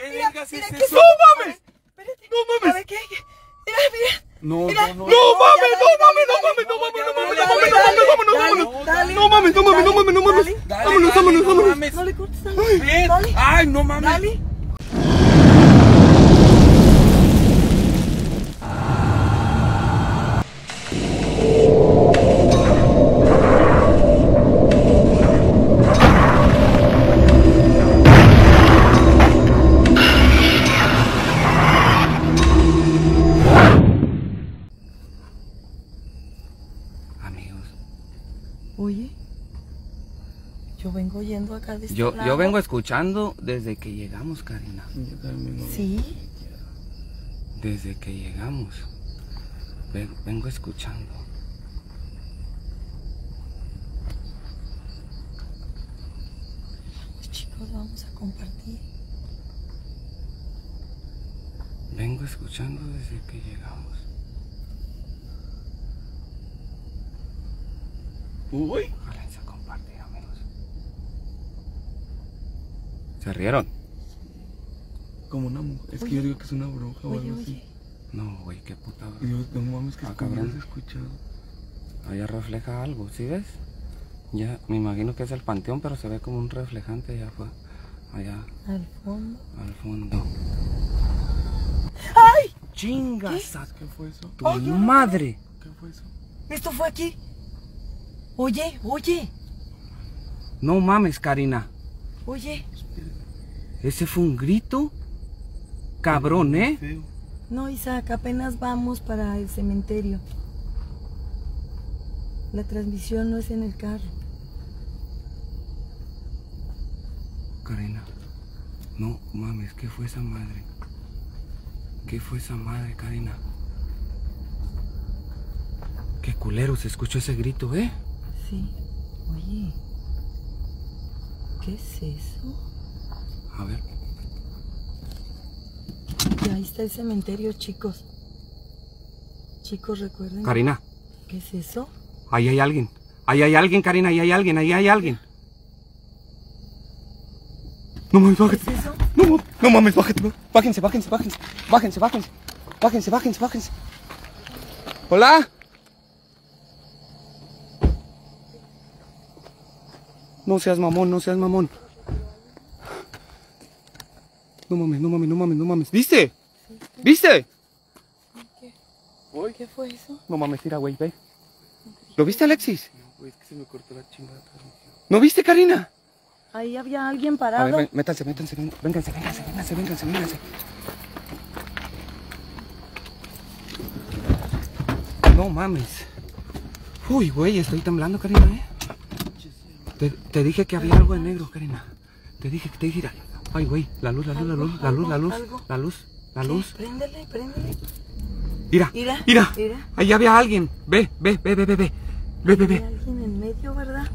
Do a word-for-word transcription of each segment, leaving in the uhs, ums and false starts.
mira, mira, ¿qué es ¿qué eso? ¡No mames! Espérate. ¡No mames! A ver, ¿qué? ¿Qué? Mira, mira. No, Mira. no, no. No, ¡No mames! ya, ¡No dale, mames! ¡No dale, mames! dale, ¡No mames! ¡No mames! ¡No mames! ¡No mames! ¡No mames! Dale, ¡No mames! ¡No mames! ¡No mames! ¡No mames! ¡No mames! dale, ¡Vámonos! ¡Vámonos! no ¡Vámonos! mames. No le cortes, dale. ¡Ven! Dale. ¡Ay, no mames! Dale. Amigos, Oye, yo vengo yendo acá de este yo, lado. yo vengo escuchando desde que llegamos, Karina. Sí. Desde que llegamos. Ven- vengo escuchando. Chicos, vamos a compartir. Vengo escuchando desde que llegamos. Uy. Jálense a compartir, amigos. ¿Se rieron? Como una mujer. Es que Oye. yo digo que es una bruja o Oye, algo oye. así. No, güey, qué puta. Y yo, no mames, que Ah, es cabrón. has escuchado. Allá refleja algo, ¿sí ves? Ya, me imagino que es el panteón, pero se ve como un reflejante allá fue. Allá, Al fondo. al fondo. ¡Ay! ¡Chingas! a ¿Qué fue eso? ¡Tu Ay, yo no- madre! ¿Qué fue eso? Esto fue aquí. Oye, oye, No mames, Karina. oye. Ese fue un grito. Cabrón, ¿eh? Feo. No, Isaac, apenas vamos para el cementerio. La transmisión no es en el carro. Karina. No mames, ¿qué fue esa madre? ¿Qué fue esa madre, Karina? Qué culero se escuchó ese grito, ¿eh? Sí. Oye, ¿qué es eso? A ver. Y ahí está el cementerio, chicos. Chicos, recuerden. Karina, ¿Qué es eso? ahí hay alguien. Ahí hay alguien, Karina, ahí hay alguien, ahí hay alguien. No mames, ¿Qué bájate. es eso? No, mames, no mames, bájate. Bájense, bájense, bájense. Bájense, bájense. Bájense, bájense, bájense. Hola. No seas mamón, no seas mamón. No mames, no mames, no mames, no mames. ¿Viste? ¿Viste? ¿Qué fue eso? No mames, tira, güey, ve. ¿Lo viste, Alexis? No, güey, es que se me cortó la chingada transmisión. ¿No viste, Karina? Ahí había alguien A parado. ver, ven, métanse, métanse, ven- vénganse, vénganse, vénganse, vénganse, vénganse. No mames. Uy, güey, estoy temblando, Karina, ¿eh? Te, te dije que había algo de negro, Karina. Te dije que te dije. Ay, güey, la luz, la luz, la luz, la luz, la luz, Algo, la luz, la ¿Qué? luz. Préndele, préndele. Mira, Mira, mira. mira. Ahí había alguien. Ve, ve, ve, ve, ve, ve. Ve, ve, Hay ve. alguien en medio, ¿verdad?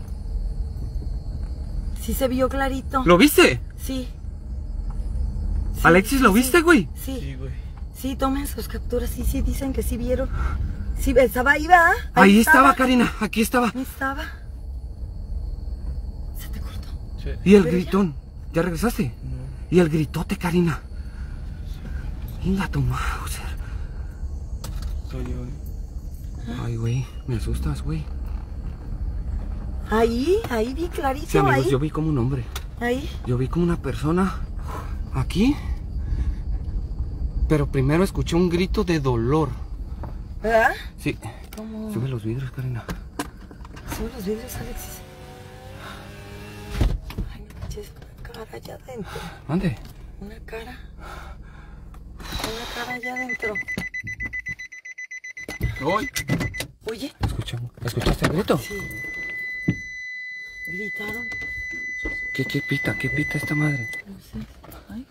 Sí se vio clarito. ¿Lo viste? Sí. Sí, Alexis, ¿lo sí, viste, güey? Sí, Sí, güey. sí, tomen sus capturas. Sí, sí, dicen que sí vieron. Sí, estaba ahí, ¿verdad? Ahí estaba, Karina, aquí estaba. Ahí estaba. Se te cortó. Sí. Y el Pero ya- gritón. ¿Ya regresaste? No. Y el gritote, Karina. Venga, tu Mauser. Soy yo, ¿eh? Ay, güey, me asustas, güey. Ahí, ahí vi clarito, Sí, amigos, ahí. yo vi como un hombre. Ahí. Yo vi como una persona aquí. Pero primero escuché un grito de dolor. ¿Verdad? Sí. ¿Cómo? Sube los vidrios, Karina. Sube los vidrios, Alexis. Ay, no manches, una cara allá adentro. ¿Dónde? Una cara. Una cara allá adentro. ¡Ay! Oye. Escuchamos. ¿Escuchaste el grito? Sí. Gritaron. ¿Qué, qué pita? ¿Qué pita esta madre? No sé. Ay.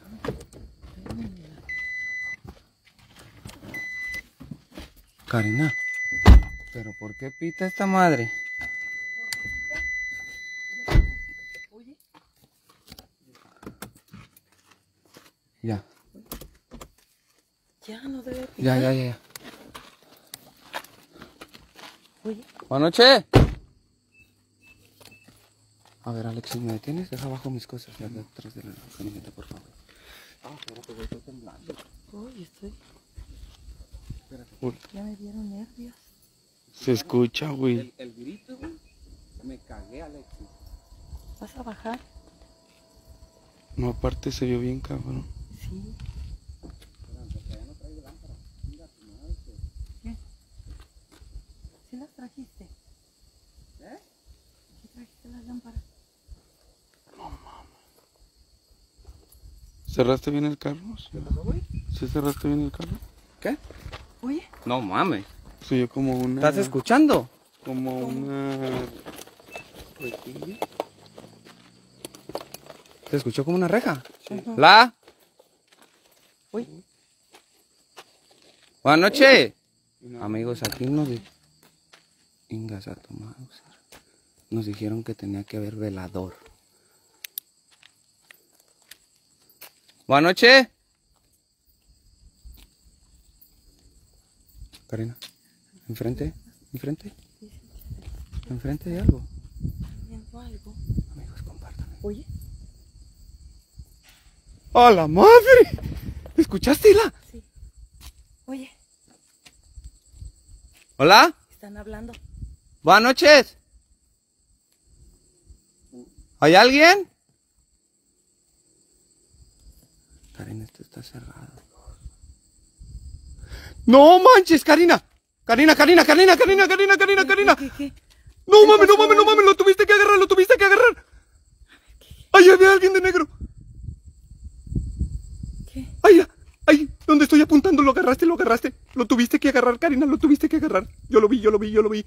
Karina. ¿Pero por qué pita esta madre? Oye. Ya. Ya no debe pitar. Ya, ya, ya. ya. Oye. Buenas noches. A ver, Alexis, ¿me detienes? Deja abajo mis cosas. Ya detrás de la camioneta, por favor. Ah, espérate, güey, estoy temblando. Uy, estoy... Uy, Ya me dieron nervios. se escucha, güey. El, el grito, güey. Me cagué, Alexis. ¿Vas a bajar? No, aparte se vio bien, cabrón. Sí. ¿Qué? ¿Sí las trajiste? ¿Eh? ¿Sí trajiste las lámparas? ¿Cerraste bien el carro? ¿Qué pasó, güey? ¿Sí cerraste bien el carro? ¿Qué? Oye, No mames. Se oyó como una... ¿Estás escuchando? Como una... rejilla. ¿Se escuchó como una reja? Ujú. ¿La? uy, Buenas noches. No. Amigos, aquí nos... di- Ingas a tomar. Nos dijeron que tenía que haber velador. Buenas noches. Karina, enfrente, enfrente, enfrente de algo. viendo algo. Amigos, compártanme. Oye, ¡A la madre! ¿Escuchaste, Hila? sí. Oye, ¿Hola? están hablando. Buenas noches. ¿Hay alguien? Karina, esto está cerrado. ¡No manches, Karina! Karina, Karina, Karina, Karina, Karina, Karina, Karina. ¿Qué, qué, qué? No ¿Qué mames, no pasó? mames, no mames, lo tuviste que agarrar, lo tuviste que agarrar. Ahí había alguien de negro. ¿Qué? Ahí, ahí, donde estoy apuntando, lo agarraste, lo agarraste. Lo tuviste que agarrar, Karina, lo tuviste que agarrar. Yo lo vi, yo lo vi, yo lo vi.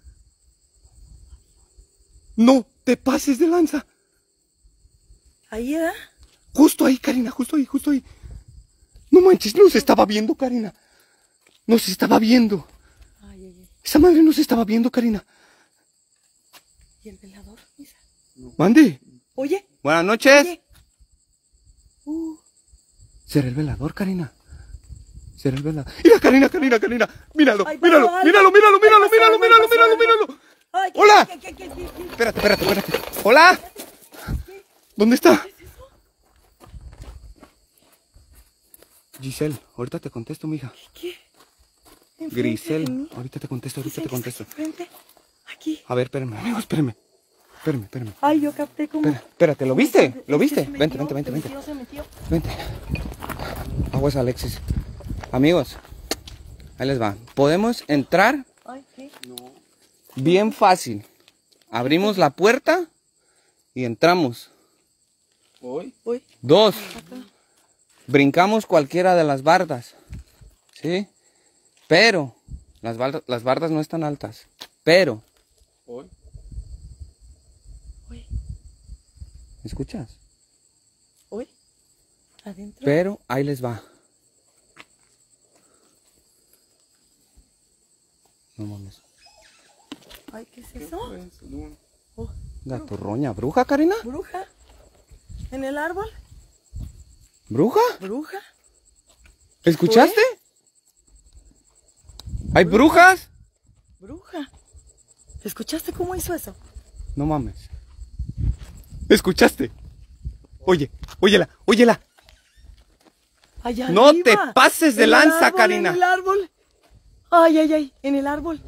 No te pases de lanza. ¿Ahí era? Justo ahí, Karina, justo ahí, justo ahí. No manches, nos estaba viendo, Karina. Nos estaba viendo. Ay, ay, ay. Esa madre nos estaba viendo, Karina. ¿Y el velador, Isa? Mande. Oye, Buenas noches. oye. Uh, ¿Será el velador, Karina? ¿Será el velador? Mira, Karina, Karina, Karina. Míralo, Ay, pasó míralo, algo. míralo, míralo, Ay, míralo, pasó míralo, algo, míralo, pasó míralo, algo. míralo. ay, ¿qué, Hola. ¿Qué, qué, qué, qué, qué? Espérate, espérate, espérate. Hola. ¿Dónde está? Giselle, ahorita te contesto, mija. ¿Qué? ¿Enfrente Grisel, de mí? ahorita te contesto, ahorita Giselle, te contesto. ¿está enfrente? Aquí. A ver, espérame, amigo, espérame. Espérame, espérame. Ay, yo capté como... Espera, espérate, ¿lo como viste? se- ¿Lo es que viste? se Vente, metió, vente, vente, se vente. metió, se metió. Vente. Aguas, Alexis. Amigos, ahí les va. Podemos entrar Ay, ¿qué? bien fácil. Abrimos la puerta y entramos. ¿Hoy? Uy, Dos, acá. brincamos cualquiera de las bardas. ¿Sí? Pero las, bar- las bardas no están altas. Pero, ¿Hoy? Uy, ¿me escuchas? uy. Adentro. Pero ahí les va. No mames. Ay, ¿qué es eso? Pues, no. Oh, La turroña. ¿Bruja, Karina? bruja. ¿En el árbol? ¿Bruja? ¿Bruja? ¿Escuchaste? ¿Hay brujas? Bruja. ¿Escuchaste cómo hizo eso? No mames. ¿Escuchaste? Oye, óyela, óyela. Allá No arriba. te pases de En el lanza, árbol, Karina. En el árbol. Ay, ay, ay. En el árbol.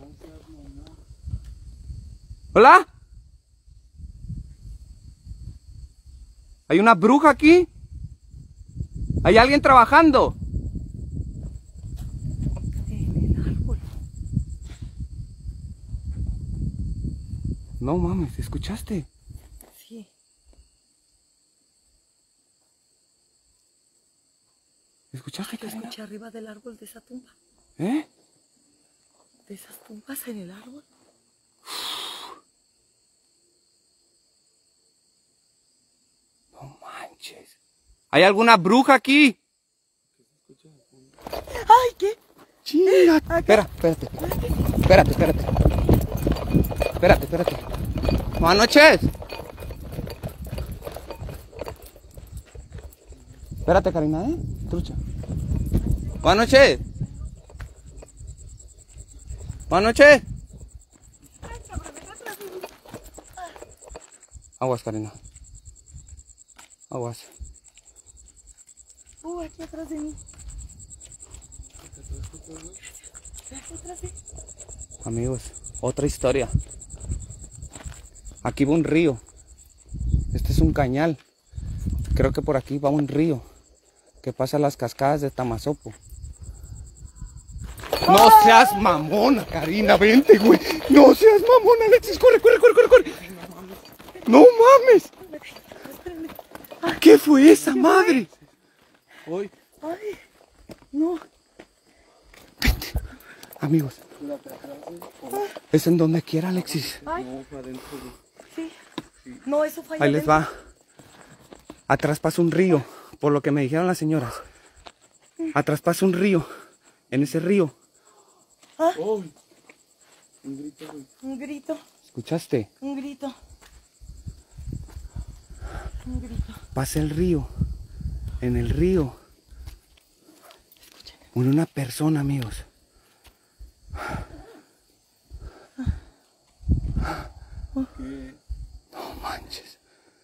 ¿Hola? ¿Hay una bruja aquí? ¿Hay alguien trabajando? En el árbol. No mames, ¿escuchaste? Sí. ¿Escuchaste, Ay, lo Karina? escuché arriba del árbol de esa tumba. ¿Eh? De esas tumbas en el árbol. No manches. ¿Hay alguna bruja aquí? Ay, ¿qué? Chinga. Acá. Espera, espérate. Espérate, espérate. Espérate, espérate. Buenas noches. Espérate, Karina, ¿eh? Trucha. Buenas noches. Buenas noches. Aguas, Karina. Aguas. Uh, aquí atrás de mí. Aquí atrás de mí. Amigos, otra historia. Aquí va un río. Este es un cañal. Creo que por aquí va un río que pasa las cascadas de Tamazopo. No seas mamona, Karina, vente, güey. No seas mamona, Alexis, corre, corre, corre, corre, corre. No mames. ¿Qué fue esa madre? Hoy. Ay, no. Vente. Amigos, es en donde quiera, Alexis. Ay, No, fue adentro. sí. No, eso fue allá Ahí les adentro. va. Atrás pasa un río, por lo que me dijeron las señoras. Atrás pasa un río. En ese río. Uy. Un grito, güey. Un grito, ¿Escuchaste? un grito. Un grito. Pasa el río. En el río. Una persona, amigos. ¿Qué? No manches.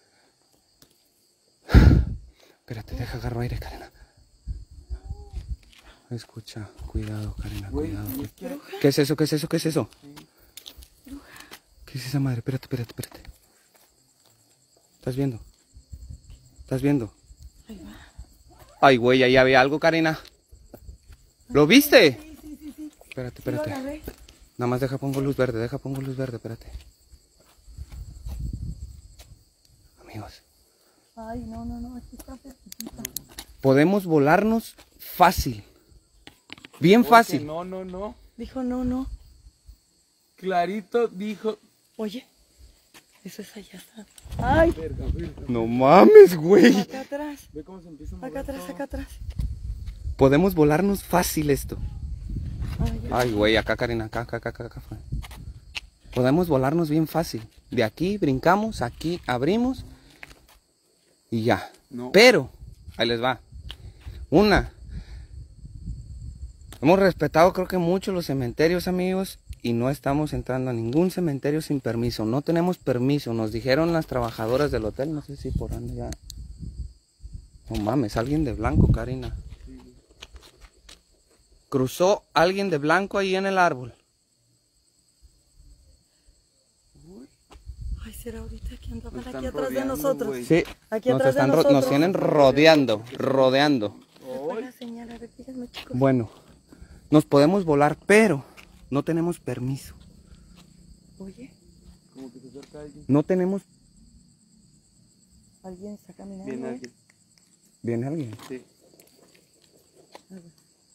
Espérate, deja agarro aire, Karina. Escucha, cuidado, Karina, Güey, cuidado. es que- ¿Qué es eso? ¿Qué es eso? ¿Qué es eso? ¿Qué es esa madre? Espérate, espérate, espérate. ¿Estás viendo? ¿Estás viendo? Ahí va. Ay, güey, ahí había algo, Karina. ¿Lo viste? Sí, sí, sí, sí. Espérate, Sí lo espérate. agarré. Nada más deja pongo luz verde, deja pongo luz verde, espérate. Amigos, Ay, no, no, no, aquí está cerquita. podemos volarnos fácil. Bien Oye, fácil. No, no, no. Dijo no, no. Clarito dijo. Oye, eso es allá atrás. Ay, Verga, verga. No mames, güey. acá atrás. Ve cómo se empieza a mover Acá atrás, todo. acá atrás. Podemos volarnos fácil esto. Ay, ya. Ay, güey, acá, Karina, acá, acá, acá, acá, acá fue. Podemos volarnos bien fácil. De aquí brincamos, aquí abrimos y ya. No. Pero, ahí les va. Una, hemos respetado creo que mucho los cementerios, amigos, y no estamos entrando a ningún cementerio sin permiso. No tenemos permiso, nos dijeron las trabajadoras del hotel, no sé si por dónde ya. No mames, alguien de blanco, Karina. Cruzó alguien de blanco ahí en el árbol. Ay, será ahorita que andaban Nos aquí están atrás de rodeando, nosotros. güey. Sí, Aquí nos, atrás de están ro- nos nosotros. tienen rodeando, rodeando. Después la señal, a ver, díganme, chicos. Bueno, nos podemos volar, pero no tenemos permiso. Oye, Como que se acerca alguien. No tenemos... alguien está caminando. Viene ¿eh? alguien. ¿Viene alguien? Sí. A ver.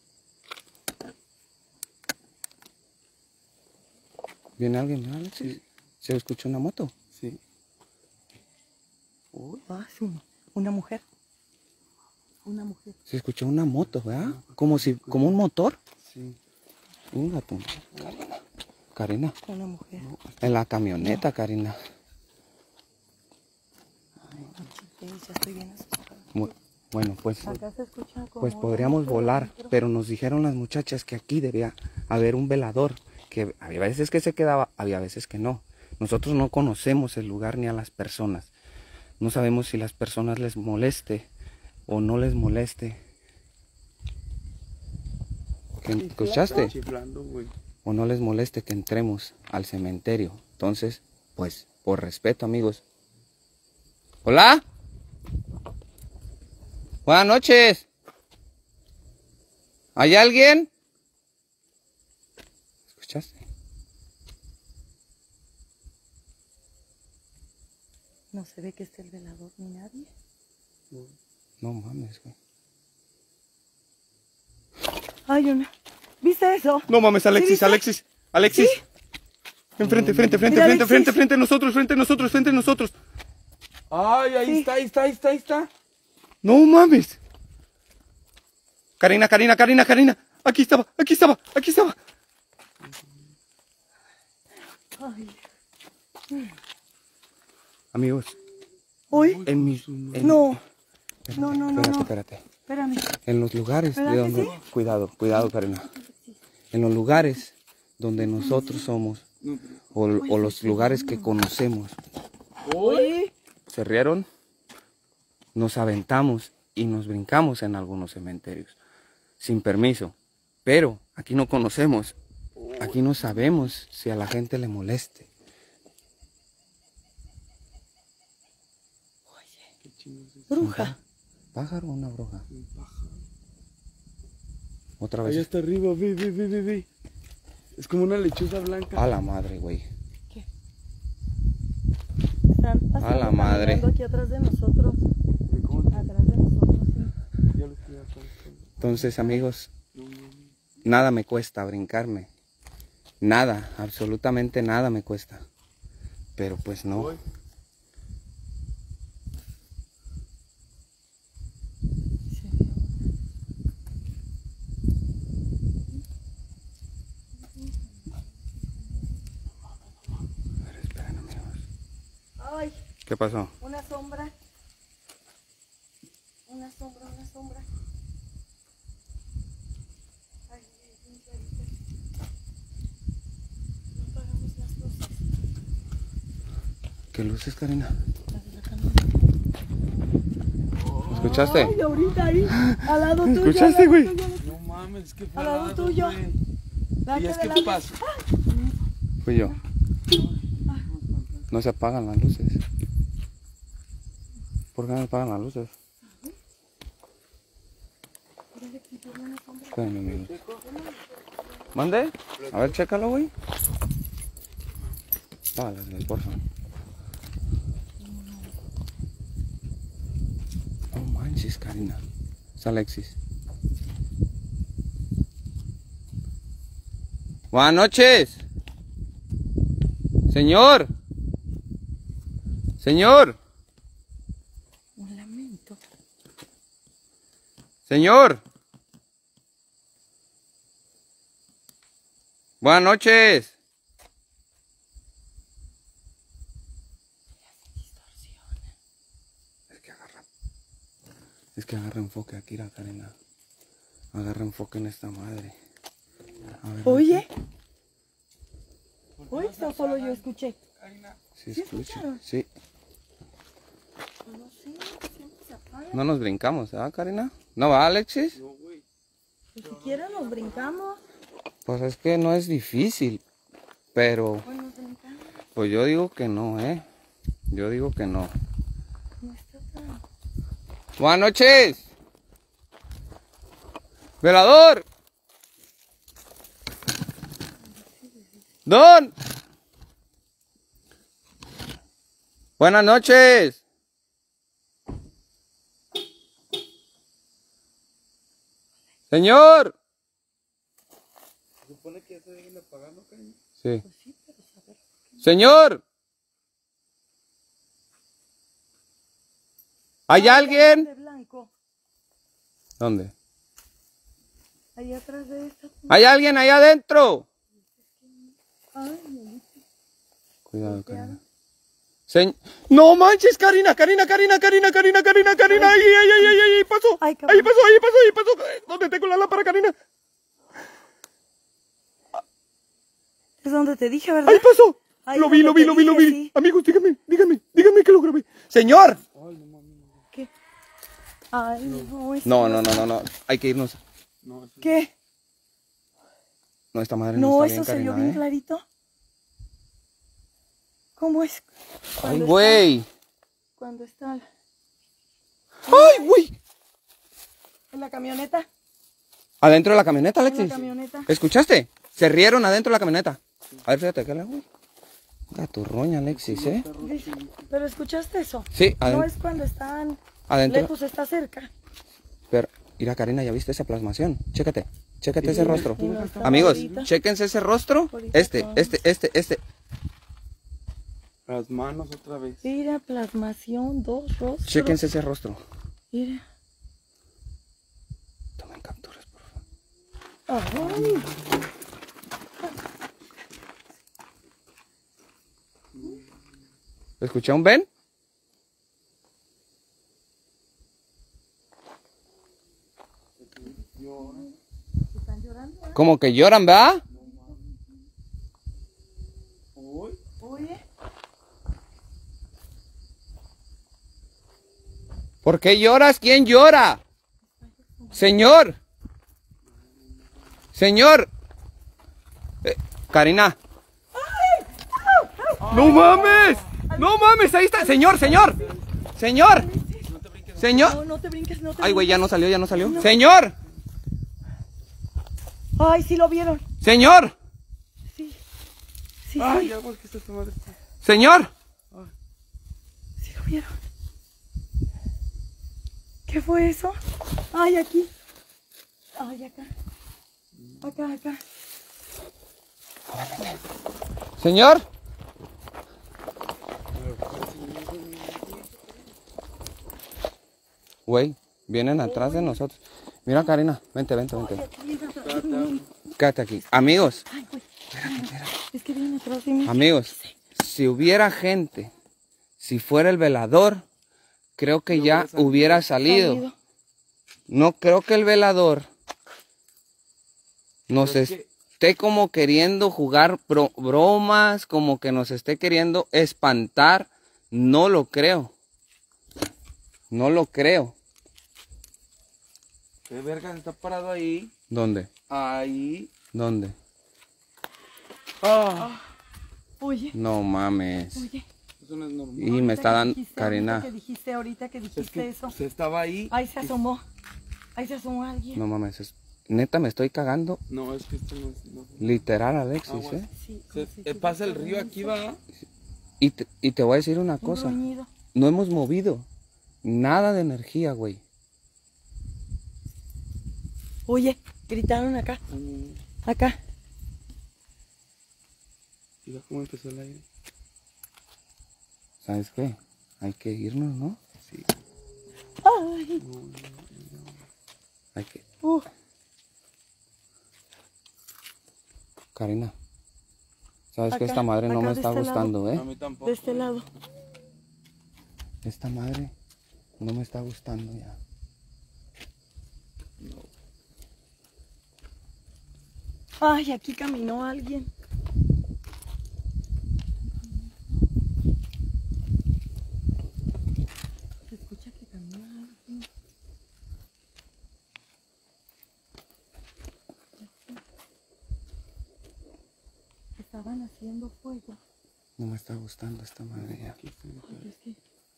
¿Viene alguien? ¿No, Alexis? ¿Se escuchó una moto? Sí. Uy, ah, sí, una, una mujer. Una mujer. Se escuchó una moto, ¿verdad? Como si, como un motor. Sí. Venga tú, Karina. Karina, Una mujer. en la camioneta, Karina. Sí, ya estoy bien asustada. Mu- Bueno, pues, Acá se escucha como... pues una podríamos moto volar, adentro. pero nos dijeron las muchachas que aquí debía haber un velador, que había veces que se quedaba, había veces que no. Nosotros no conocemos el lugar ni a las personas. No sabemos si las personas les moleste o no les moleste. ¿Que- ¿Escuchaste? Chiflando, güey. O no les moleste que entremos al cementerio. Entonces, pues, por respeto, amigos. ¿Hola? Buenas noches. ¿Hay alguien? ¿Escuchaste? No se ve que esté el velador ni nadie. No mames, güey. Ay, una. ¿Viste eso? No mames, Alexis, viste? Alexis, Alexis. Enfrente, frente, frente, Mira, frente, Alexis. frente, frente a nosotros, frente a nosotros, frente a nosotros. Ay, ahí Sí. está, ahí está, ahí está, ahí está. No mames. Karina, Karina, Karina, Karina. Aquí estaba, aquí estaba, aquí estaba. Ay. Amigos, Uy, en mis... en- no. Espérate, No, no, no, espérate, no. espérate. Espérame. En los lugares de ¿Verdad que donde... sí? Cuidado, cuidado, Karina. En los lugares donde nosotros somos, No, pero- o, o los lugares que conocemos, Oye. se rieron, nos aventamos y nos brincamos en algunos cementerios, sin permiso. Pero aquí no conocemos, aquí no sabemos si a la gente le moleste. Bruja. ¿Pájaro o una bruja? Un pájaro. Otra Ahí vez. está arriba, ve, ve, ve, ve, ve. Es como una lechuza blanca. A la madre, güey. ¿Qué? Están pasando, A la madre. caminando aquí atrás de nosotros. Ve cómo se- Atrás de nosotros, sí. Ya lo estoy apareciendo. Entonces, amigos, No, no, no. nada me cuesta brincarme. Nada, absolutamente nada me cuesta. Pero pues no. Voy. A ver, esperen, amigos. Ay, ¿Qué pasó? una sombra. Una sombra, una sombra. Ay, ay, bien clarita. No apagamos las luces. ¿Qué luces, Karina? Las de la camioneta. ¿Escuchaste? Ay, ahorita ahí, al lado tuyo. ¿Escuchaste, al lado güey? tuyo. No mames, es que fue Al lado raro, tuyo. güey. La ¿Y que es de que la- pasó? Fui yo. No se apagan las luces. ¿Por qué no se apagan las luces? Espérenme, amigos. ¿Mande? A ver, chécalo, güey. Págalas, güey, por favor. No manches, Karina. Es Alexis. Buenas noches. Señor. Señor. Un lamento. Señor. Buenas noches. Es que agarra. Es que agarra enfoque aquí, la Karina. Agarra enfoque en esta madre. A ver, Oye. Oye, o solo yo escuché. Sí, ¿Sí escucha. escucharon? Sí. No sé, siempre se apaga. No nos brincamos, ¿verdad, Karina? ¿No va, Alexis? No, güey. Ni siquiera nos brincamos. Pues es que no es difícil. Pero, Pues nos brincamos. pues yo digo que no, ¿eh? Yo digo que no. No está tan... Buenas noches. Velador. Don. Buenas noches. Señor. ¿Se supone que ya se deben apagar, no, cariño? Sí. Pues sí, pero saber. Señor. ¿Hay alguien? De blanco. ¿Dónde? Ahí atrás de esta. ¿Hay alguien ahí adentro? Ay, mi Cuidado, Karina. Señ- no manches, Karina, Karina, Karina, Karina, Karina, Karina, Karina. Ahí, ahí, ahí, ahí, ahí pasó. Ay, cabrón. Ahí pasó, ahí pasó, ahí pasó. ¿Dónde tengo la lámpara, Karina? Es donde te dije, ¿verdad? Ahí pasó. Ahí Lo vi, lo donde vi, te lo vi, lo dije, vi. sí. Amigos, dígame, dígame, dígame que lo grabé. Señor. Ay, no mames. ¿Qué? Ay, no. es- No, no, no, no, no. Hay que irnos. No, eso ¿Qué? No, esta madre no, No, está eso bien, se vio Karina, bien ¿eh? clarito. ¿Cómo es? Ay, Cuando güey. está- Cuando está Ay, güey. en la camioneta. Adentro de la camioneta, En Alexis. la camioneta. ¿Escuchaste? Se rieron adentro de la camioneta. A ver, fíjate, ¿qué le hago? Gaturroña, Alexis, ¿eh? Dice, pero ¿escuchaste eso? Sí, No adentro. es cuando están adentro. lejos, está cerca. Pero, mira, Karina, ¿ya viste esa plasmación? Chécate, chécate ese rostro. Y no está Amigos, ahorita. chéquense ese rostro. Ahorita Este, no. este, este, este. Las manos otra vez. Mira, plasmación, dos rostros. Chéquense ese rostro. Mira. Tomen capturas, por favor. Ay, ¿Escuché un ven? están llorando. ¿eh? Como que lloran, ¿verdad? Uy. Oye, ¿Por qué lloras? ¿Quién llora? Señor. Señor. Eh, Karina. ¡No mames! ¡No mames! Ahí está. Señor, señor. Señor. Señor. No, no te brinques, no te Ay, güey, ya no brinques. salió, ya no salió. Señor. Ay, sí lo vieron. Señor. Sí. Sí, Ay, sí. ya, güey, que esta madre. Señor. Sí lo vieron. ¿Qué fue eso? Ay, aquí. Ay, acá. Acá, acá. Señor. Güey, vienen atrás de nosotros. Mira, Karina, vente, vente, vente. Quédate aquí. Amigos, Ay, güey. Es que vienen atrás de mí. amigos, si hubiera gente, si fuera el velador, creo que ya hubiera salido. Salido. No creo que el velador nos Pero es que- esté como queriendo jugar bro- bromas, como que nos esté queriendo espantar. No lo creo. No lo creo. ¿Qué verga está parado ahí? ¿Dónde? Ahí. ¿Dónde? Ah. Oye, No mames. oye. Eso no es normal. Y me Ahorita está que dando, dijiste, Karina. Ahorita que dijiste, ahorita que dijiste Es que eso. se estaba ahí. Ahí se asomó. Ahí se asomó alguien. No mames, es- neta me estoy cagando. No, es que esto no es. No. Literal, Alexis, Aguas. ¿eh? Sí, Se- como si eh, pasa el estuviera río aquí, va. Y te, y te voy a decir una un cosa. gruñido. No hemos movido nada de energía, güey. Oye, gritaron acá, Mm, acá. Mira cómo empezó el aire. ¿Sabes qué? Hay que irnos, ¿no? Sí. Ay, Hay que... uh, Karina. ¿Sabes que Acá, esta madre no acá me de está este gustando, A eh? mí tampoco. de este lado. Esta madre no me está gustando ya. Ay, aquí caminó alguien. Se escucha que camina alguien. Estaban haciendo fuego. No me está gustando esta madre ya. Ay, es que...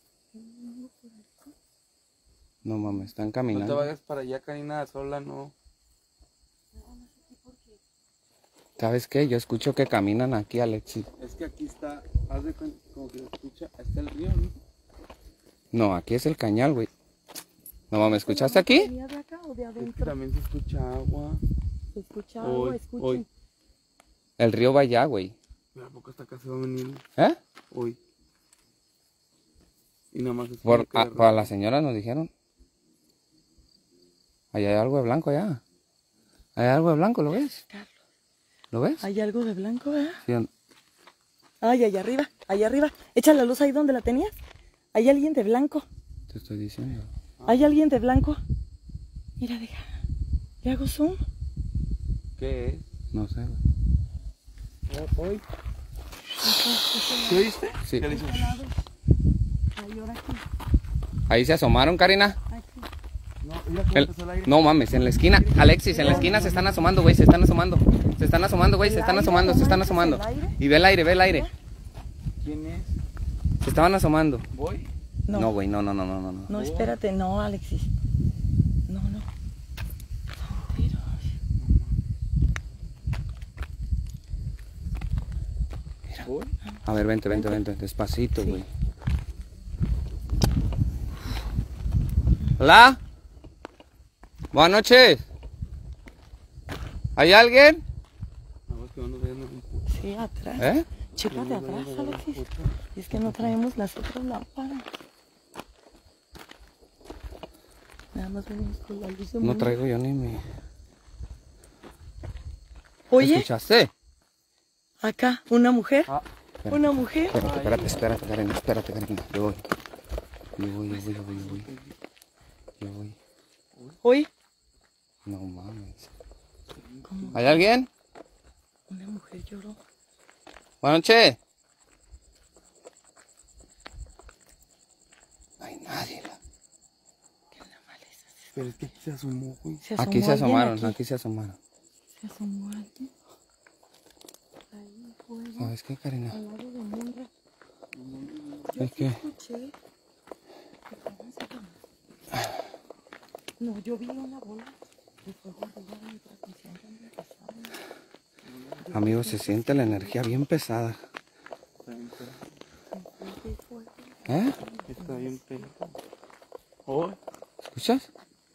No mames, están No te caminando. vayas para allá, Karina, sola, no. ¿Sabes qué? Yo escucho que caminan aquí, Alexis. Es que aquí está, haz de cuenta, como que se escucha, está el río, ¿no? No, aquí es el cañal, güey. No mames, ¿escuchaste aquí? ¿Venía de acá o de Es que adentro? también se escucha agua. Se escucha algo, Hoy, escuchen. hoy. El río va allá, güey. Mira, ¿a poco hasta acá se va a venir ¿Eh? hoy? Y nada más es como Por, que a- de para repente- la señora nos dijeron. Allá hay algo de blanco allá. Hay algo de blanco, ¿lo ves? Carlos, ¿Lo ves? hay algo de blanco, ¿verdad? Sí, on- Ay, allá arriba, allá arriba. Echa la luz ahí donde la tenías. Hay alguien de blanco. te estoy diciendo. Hay alguien de blanco. Mira, deja. ¿Le hago zoom? ¿Qué es? No sé, güey. Oh, hoy. ¿Qué viste? Sí. ¿Qué le hizo? Ay, ahora aquí. Ahí se asomaron, Karina. Aquí. No, mira cómo El- empezó el aire. No mames, en la esquina. Alexis, en la esquina se están asomando, güey. Se están asomando. Se están asomando, güey. Se ¿El están aire? asomando, se ¿No están manches, asomando. el aire? Y ve el aire, ve el aire. ¿Quién es? Se estaban asomando. ¿Voy? No, No, güey, no, no, no, no, no. no. no, espérate, no, Alexis. No, no. Pero, ¿Voy? A ver, vente, vente, vente. Despacito, Sí. güey. Hola. Buenas noches. ¿Hay alguien? A ver, que no nos vean un puto. sí, atrás. ¿Eh? Chécate atrás, Alexis. Y es que no traemos las otras lámparas. Nada más venimos con la luz de No mano. traigo yo ni mi... Oye, ¿Escuchaste? acá, una mujer. Ah, espérate, Una mujer. espérate, espérate, espérate, Karina, espérate, Karina. Yo voy. Yo voy, yo voy, yo voy, yo voy. Yo voy. Oye, No mames. como ¿Hay alguien? una mujer lloró. Buenas noches. No hay nadie. la- Pero es que aquí se asomó, güey. ¿Se asomó Aquí se alguien asomaron, aquí? aquí se asomaron. ¿Se asomó alguien? Ahí fuera, ¿Sabes qué, Karina? al lado de Munra. Yo ¿Es sí qué? escuché. No, yo vi una bola de fuego arriba de mi transmisión cuando empezaron. Amigos, se siente la energía bien pesada. ¿Eh? Está bien pegado. Oh, ¿Escuchas?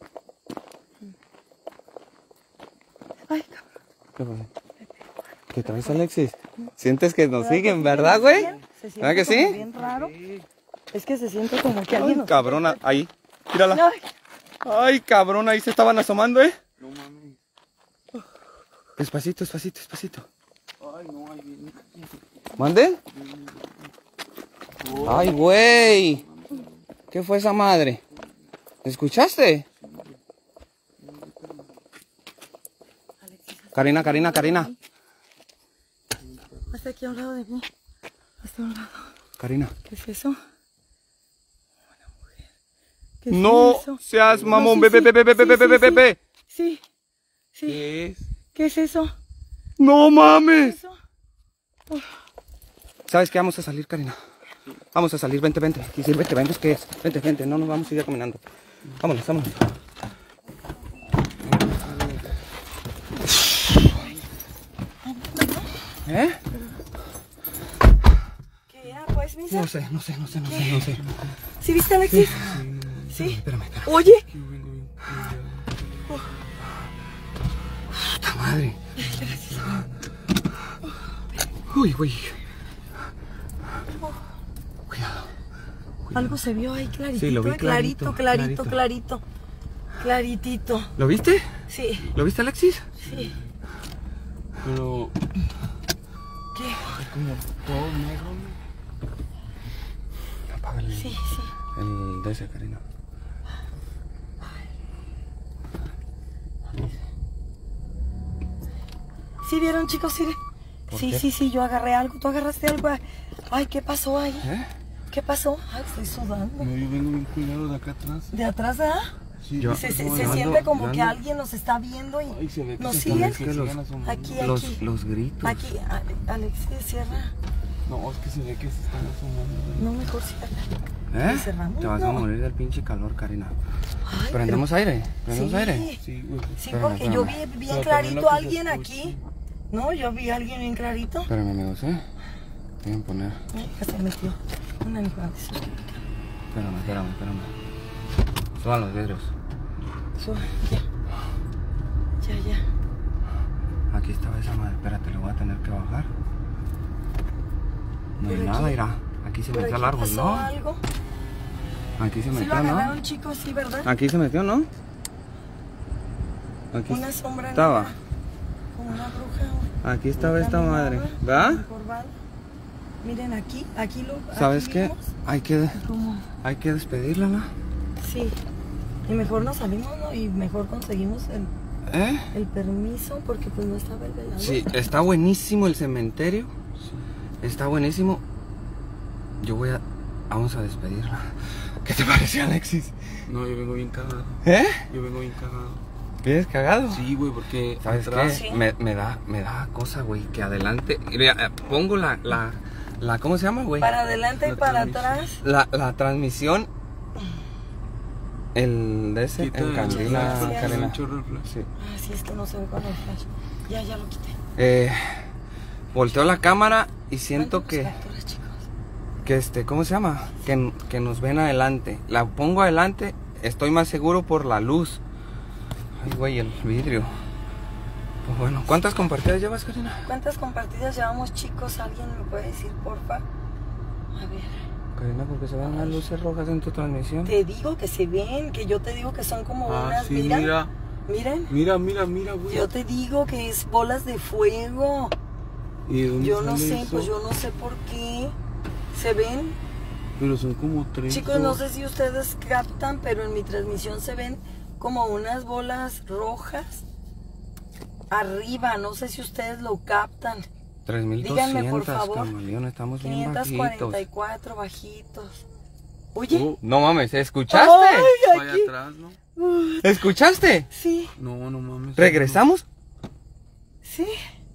Ay, cabrón. ¿Qué pasa? ¿Qué traes, Alexis? ¿Sientes que nos siguen, verdad, güey? Se siente ¿Verdad que como sí? bien raro. Es que se siente como que Ay, alguien nos... cabrona, ahí. Mírala. Ay, Ay, cabrón, ahí se estaban asomando, ¿eh? no mames. Despacito, despacito, despacito. Ay, no, ahí viene. ¿Mande? Ay, güey. ¿Qué fue esa madre? ¿Escuchaste? Karina, Karina, Karina. hasta aquí a un lado de mí. Hasta un lado. Karina. ¿Qué es eso? Una mujer. ¿Qué es No eso? seas mamón. No, sí, Ve, ve, sí, ve, ve, ve, sí, ve, ve, sí, ve, ve. Sí, sí. ¿Qué es? ¿Qué es eso? No mames. ¿Eso? ¿Sabes qué? Vamos a salir, Karina. Vamos a salir, vente, vente. Aquí sí, vente, vente, ¿qué es? Vente, vente, no nos vamos a ir caminando. Vámonos, vámonos. ¿Eh? ¿Qué era, pues, Misa? No sé, no sé, no sé, no sé, no sé. ¿Sí viste, Alexis? Sí. Espérame, espérame. Oye. Yo vengo bien cuidado. ¡Puta madre! Uy, güey. Cuidado. Algo se vio ahí clarito. Sí, lo vi eh, clarito, clarito, clarito, clarito. Claritito. ¿Lo viste? Sí, ¿Lo viste, Alexis? sí. Pero ¿Qué? es como todo negro, ¿no? Apaga el, Sí, sí. el de ese, Karina. ¿Sí vieron, chicos? Sí, ¿Por sí, qué? sí, sí, yo agarré algo. ¿Tú agarraste algo? Ay, ¿qué pasó ahí? ¿Eh? ¿Qué pasó? Ay, estoy sudando. No, yo vengo bien cuidado de acá atrás. ¿De atrás, ah? Sí, Yo- Se, se, no, se yo siente ando- como yo que ando- alguien nos está viendo y Ay, se ve que nos se siguen. están- que los- sigan asomando. Aquí, aquí. Los, los gritos. Aquí, a- Alexis, cierra. No, es que se ve que se están asomando. No, mejor cierra. ¿Eh? ¿Y cerramos? Te vas a No. morir del pinche calor, Karina. Ay, ¿Prendemos aire? pero- ¿Prendemos sí. aire? Sí, güey. Sí, Espérame, porque yo vi espérame. bien Pero clarito también lo a que se alguien escucha. aquí. No, yo vi a alguien bien clarito. Espérame, amigos, ¿eh? Voy a poner. Ay, ya se metió. Un animal de esos. Espérame, espérame, espérame. Suban los vidrios. Sube, ya. Ya, ya. Aquí estaba esa madre. Espérate, lo voy a tener que bajar. No hay Pero nada, aquí- irá. Aquí se ¿Por metió aquí al árbol, pasó ¿no? algo? Aquí se Sí lo metió, agarraron, ¿no? chicos, sí, ¿verdad? Aquí se metió, ¿no? Aquí Una sombra estaba. negra, como una bruja. Aquí estaba esta caminaba, madre. ¿Verdad? encorvada. Miren aquí, aquí lo. ¿Sabes aquí qué? vimos Hay que, como- hay que despedirla, ¿no? Sí. Y mejor nos salimos, ¿no? Y mejor conseguimos el, ¿Eh? el permiso porque pues no estaba el velador. Sí, está buenísimo el cementerio. Está buenísimo. Yo voy a... Vamos a despedirla. ¿Qué te parece, Alexis? No, yo vengo bien cagado. ¿Eh? Yo vengo bien cagado. ¿Vienes cagado? Sí, güey, porque ¿Sabes atrás... qué? Sí. Me, me da, me da cosa, güey, que adelante... Mira, eh, pongo la, la, la... ¿Cómo se llama, güey? Para adelante y La para transmisión. atrás. La, la transmisión... El de ese, Quita en el Candila, flash, porque Karina. da un chorro de flash. Sí. Ah, sí, es que no se ve con el flash. Ya, ya lo quité. Eh, volteo la cámara y siento Mándanos que... capturas, chicos. que este, ¿cómo se llama? Que, que nos ven adelante. La pongo adelante, estoy más seguro por la luz. Ay, güey, el vidrio. Pues bueno, ¿cuántas compartidas llevas, Karina? ¿Cuántas compartidas llevamos, chicos? ¿Alguien me puede decir, porfa? A ver. Karina, porque se ven las luces rojas en tu transmisión. Te digo que se ven, que yo te digo que son como Ah, unas, sí, mira, mira. miren. Mira, mira, mira, güey. Yo te digo que es bolas de fuego. ¿Y de dónde Yo no sale sé, eso? pues yo no sé por qué. ¿Se ven? Pero son como tres. Chicos, no sé si ustedes captan, pero en mi transmisión se ven como unas bolas rojas arriba. No sé si ustedes lo captan. tres mil Díganme, por doscientos, favor. camaleón, estamos bien quinientos bajitos. cuarenta y cuatro bajitos. Oye. Oh, No mames, ¿escuchaste? Ay, vaya aquí. atrás, ¿no? Uh, ¿Escuchaste? sí, No, no mames. ¿Regresamos? sí.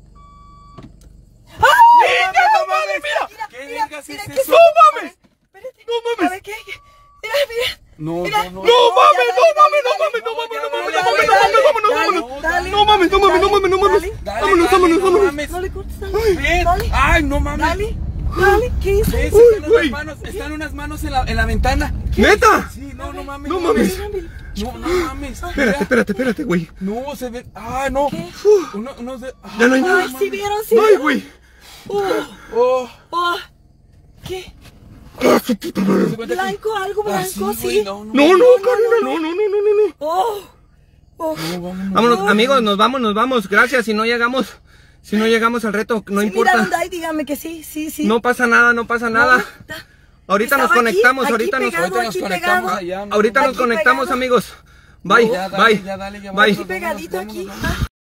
¡Mira, no mames, mira! ¿Qué Mira, vergas mira, es ¿qué eso? ¡No mames! Espérate. ¡No mames! A ver, ¿qué? qué? Mira, mira. No, Mira. no, no. ¡No mames, no mames, no Dale, mames, no mames, no mames, no Dale, mames, dale, no mames, no dale, mames, dale, no mames, no mames, no mames, no mames! dale, Vámonos, vámonos, no vámonos. mames. No le cortes, dale. Ven. Dale. Ay, no mames. Dale, dale, ¿qué hizo? ¿Ves? Uy, Están güey. unas manos, están unas manos en la, en la ventana. ¿Neta? Sí, no, no mames. No mames. No, no mames. Espérate, Mira. espérate, espérate, güey. No, se ve. Ah, no. ¿Qué? Uno, uno se... ah, Ya no hay nada. Ay, sí vieron, sí ¡Ay, vieron. güey! Oh, Oh. oh. ¿Qué? ¡Ah, su puta madre! ¿Se cuenta que- Blanco, algo Ah, blanco, sí, sí. güey, no, no. No, no, Karina, no, no, no, no, no, no. Oh, oh. No, vámonos. Vámonos, amigos, nos vamos, nos vamos. Gracias, si no llegamos, si no llegamos al reto, no Sí, importa. mira dónde hay, dígame que sí, sí, sí. No pasa nada, no pasa nada. está- Ahorita nos estaba aquí, conectamos, aquí ahorita nos, pegado, Ahorita nos aquí conectamos pegado. allá. ahorita nos Aquí conectamos, pegado. amigos. Bye, Ya, dale, bye, ya, dale, ya, bye. vámonos, Aquí pegadito vámonos, aquí. vámonos. Ah.